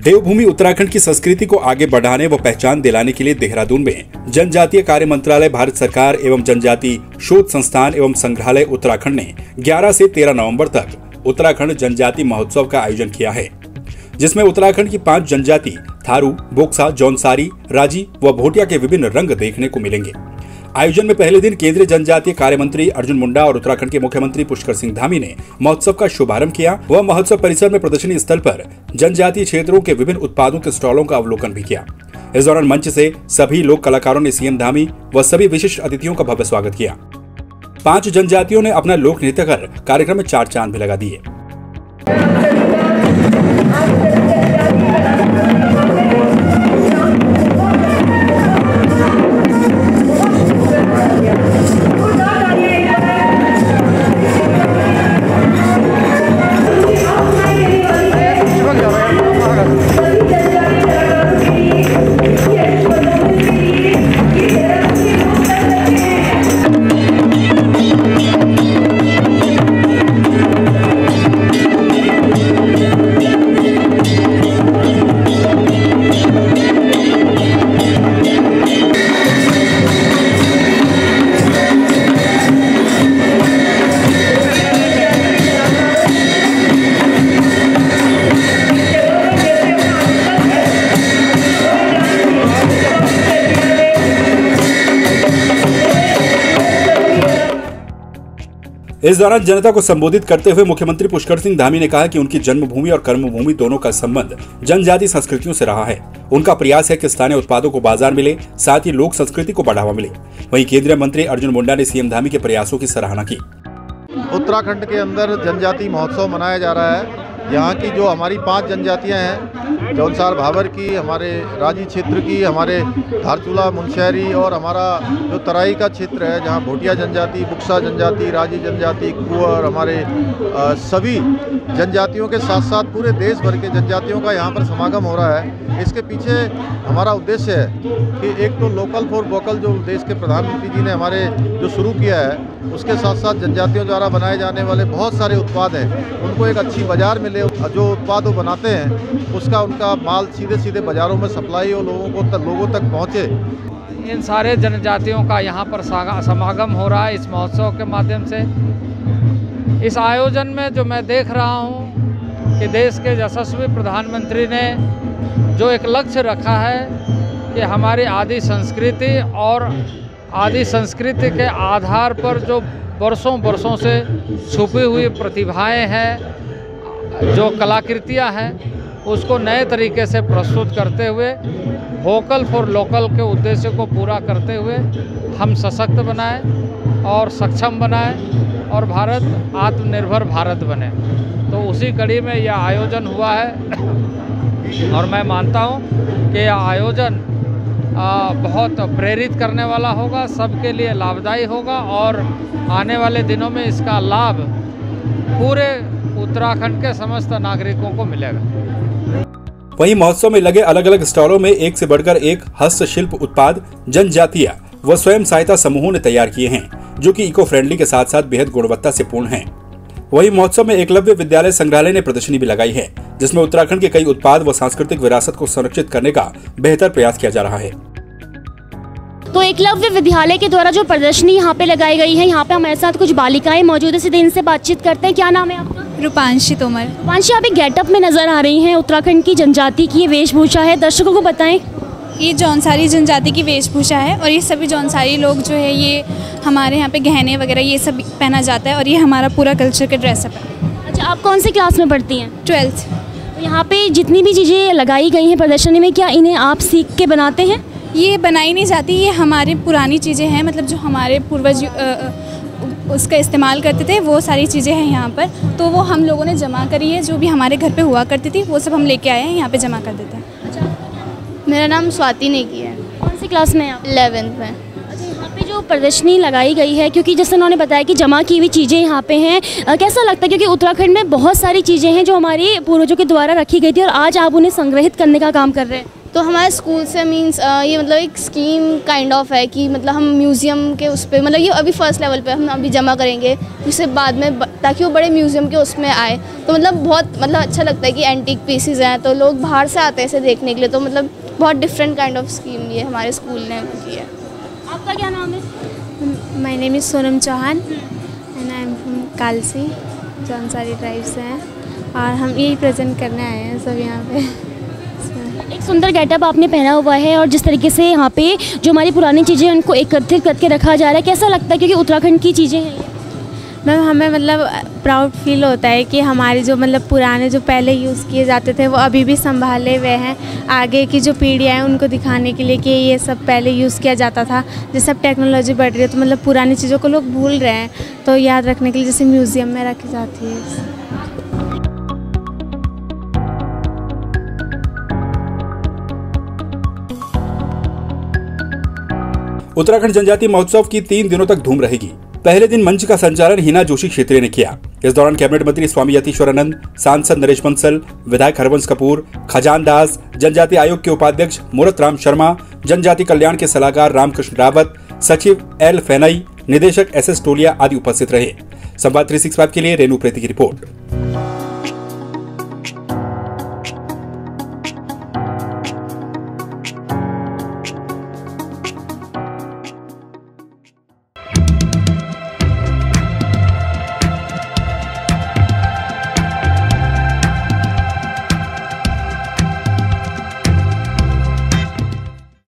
देवभूमि उत्तराखंड की संस्कृति को आगे बढ़ाने व पहचान दिलाने के लिए देहरादून में जनजातीय कार्य मंत्रालय, भारत सरकार एवं जनजाति शोध संस्थान एवं संग्रहालय उत्तराखंड ने 11 से 13 नवंबर तक उत्तराखंड जनजाति महोत्सव का आयोजन किया है, जिसमें उत्तराखंड की 5 जनजाति थारू, बोक्सा, जौनसारी, राजी व भोटिया के विभिन्न रंग देखने को मिलेंगे। आयोजन में पहले दिन केंद्रीय जनजातीय कार्य मंत्री अर्जुन मुंडा और उत्तराखंड के मुख्यमंत्री पुष्कर सिंह धामी ने महोत्सव का शुभारंभ किया। वह महोत्सव परिसर में प्रदर्शनी स्थल पर जनजातीय क्षेत्रों के विभिन्न उत्पादों के स्टॉलों का अवलोकन भी किया। इस दौरान मंच से सभी लोक कलाकारों ने सीएम धामी व सभी विशिष्ट अतिथियों का भव्य स्वागत किया। 5 जनजातियों ने अपना लोक नृत्य कर कार्यक्रम में 4 चांद भी लगा दिए। इस दौरान जनता को संबोधित करते हुए मुख्यमंत्री पुष्कर सिंह धामी ने कहा कि उनकी जन्मभूमि और कर्मभूमि दोनों का संबंध जनजाति संस्कृतियों से रहा है। उनका प्रयास है कि स्थानीय उत्पादों को बाजार मिले, साथ ही लोक संस्कृति को बढ़ावा मिले। वहीं केंद्रीय मंत्री अर्जुन मुंडा ने सीएम धामी के प्रयासों की सराहना की। उत्तराखंड के अंदर जनजाति महोत्सव मनाया जा रहा है। यहाँ की जो हमारी 5 जनजातियाँ हैं, जौनसार भाबर की, हमारे राजी क्षेत्र की, हमारे धारचूला, मुनस्यारी और हमारा जो तराई का क्षेत्र है जहाँ भोटिया जनजाति, बुक्सा जनजाति, राजी जनजाति, कुंवर, हमारे सभी जनजातियों के साथ साथ पूरे देश भर के जनजातियों का यहाँ पर समागम हो रहा है। इसके पीछे हमारा उद्देश्य है कि एक तो लोकल फॉर वोकल जो देश के प्रधानमंत्री जी ने हमारे जो शुरू किया है, उसके साथ साथ जनजातियों द्वारा बनाए जाने वाले बहुत सारे उत्पाद हैं, उनको एक अच्छी बाज़ार मिले। जो उत्पाद वो बनाते हैं उसका उनका माल सीधे सीधे बाज़ारों में सप्लाई और लोगों तक पहुँचे। इन सारे जनजातियों का यहाँ पर समागम हो रहा है इस महोत्सव के माध्यम से। इस आयोजन में जो मैं देख रहा हूँ कि देश के यशस्वी प्रधानमंत्री ने जो एक लक्ष्य रखा है कि हमारी आदि संस्कृति और आदि संस्कृति के आधार पर जो वर्षों से छुपी हुई प्रतिभाएं हैं, जो कलाकृतियां हैं, उसको नए तरीके से प्रस्तुत करते हुए वोकल फॉर लोकल के उद्देश्य को पूरा करते हुए हम सशक्त बनाएं और सक्षम बनाएं और भारत आत्मनिर्भर भारत बने। तो उसी कड़ी में यह आयोजन हुआ है और मैं मानता हूं कि यह आयोजन बहुत प्रेरित करने वाला होगा, सबके लिए लाभदायी होगा और आने वाले दिनों में इसका लाभ पूरे उत्तराखंड के समस्त नागरिकों को मिलेगा। वहीं महोत्सव में लगे अलग अलग स्टॉलों में एक से बढ़कर एक हस्तशिल्प उत्पाद जनजातीय व स्वयं सहायता समूहों ने तैयार किए हैं, जो कि इको फ्रेंडली के साथ साथ बेहद गुणवत्ता से पूर्ण हैं। वहीं महोत्सव में एकलव्य विद्यालय संग्रहालय ने प्रदर्शनी भी लगाई है, जिसमें उत्तराखंड के कई उत्पाद व सांस्कृतिक विरासत को संरक्षित करने का बेहतर प्रयास किया जा रहा है। तो एकलव्य विद्यालय के द्वारा जो प्रदर्शनी यहाँ पे लगाई गई है, यहाँ पे हमारे साथ कुछ बालिकाएं मौजूद है, सीधे इनसे बातचीत करते हैं। क्या नाम है आपका? रूपांशी तोमर। रूपांशी, आप एक गेटअप में नजर आ रही हैं, उत्तराखंड की जनजाति की ये वेशभूषा है, दर्शकों को बताएं। ये जौनसारी जनजाति की वेशभूषा है और ये सभी जौनसारी लोग जो है ये हमारे यहाँ पे गहने वगैरह ये सब पहना जाता है और ये हमारा पूरा कल्चर का ड्रेसअप है। अच्छा, आप कौन सी क्लास में पढ़ती हैं? 12th। तो यहाँ पे जितनी भी चीज़ें लगाई गई हैं प्रदर्शनी में, क्या इन्हें आप सीख के बनाते हैं? ये बनाई नहीं जाती, ये हमारी पुरानी चीज़ें हैं, मतलब जो हमारे पूर्वज उसका इस्तेमाल करते थे वो सारी चीज़ें हैं यहाँ पर। तो वो हम लोगों ने जमा करी है, जो भी हमारे घर पे हुआ करती थी वो सब हम लेके आए हैं, यहाँ पे जमा कर देते हैं। अच्छा, मेरा नाम स्वाति नेगी है। कौन सी क्लास में हैं आप? 11th में। अच्छा, यहाँ पे जो प्रदर्शनी लगाई गई है, क्योंकि जैसे उन्होंने बताया कि जमा की हुई चीज़ें यहाँ पे हैं, कैसा लगता है? क्योंकि उत्तराखंड में बहुत सारी चीज़ें हैं जो हमारे पूर्वजों के द्वारा रखी गई थी और आज आप उन्हें संग्रहित करने का काम कर रहे हैं। तो हमारे स्कूल से मींस ये मतलब एक स्कीम काइंड ऑफ है कि मतलब हम म्यूज़ियम के उस पर, मतलब ये अभी फर्स्ट लेवल पे हम अभी जमा करेंगे, उससे बाद में ताकि वो बड़े म्यूज़ियम के उसमें आए। तो मतलब बहुत मतलब अच्छा लगता है कि एंटीक पीसेस हैं तो लोग बाहर से आते हैं इसे देखने के लिए। तो मतलब बहुत डिफरेंट काइंड ऑफ स्कीम ये हमारे स्कूल ने की है। आपका क्या नाम है? My name is Sonam Chauhan and I am from Kalsi, Jaunsari tribe से हैं और हम यही प्रेजेंट करने आए हैं सब यहाँ पे। एक सुंदर गेटअप आपने पहना हुआ है और जिस तरीके से यहाँ पे जो हमारी पुरानी चीज़ें हैं उनको एकत्रित करके रखा जा रहा है, कैसा लगता है? क्योंकि उत्तराखंड की चीज़ें हैं ये। मैम हमें मतलब प्राउड फील होता है कि हमारे जो मतलब पुराने जो पहले यूज़ किए जाते थे वो अभी भी संभाले हुए हैं। आगे की जो पीढ़ियाँ हैं उनको दिखाने के लिए कि ये सब पहले यूज़ किया जाता था। जैसे अब टेक्नोलॉजी बढ़ रही है तो मतलब पुरानी चीज़ों को लोग भूल रहे हैं, तो याद रखने के लिए जैसे म्यूज़ियम में रखी जाती है। उत्तराखंड जनजातीय महोत्सव की 3 दिनों तक धूम रहेगी। पहले दिन मंच का संचालन हिना जोशी क्षेत्रीय ने किया। इस दौरान कैबिनेट मंत्री स्वामी यतीश्वरानंद, सांसद नरेश बंसल, विधायक हरवंश कपूर, खजान दास, जनजाति आयोग के उपाध्यक्ष मूरत राम शर्मा, जनजाति कल्याण के सलाहकार रामकृष्ण रावत, सचिव एल फेनई, निदेशक SS टोलिया आदि उपस्थित रहे। संवाद 365 के लिए रेणु प्रेती की रिपोर्ट।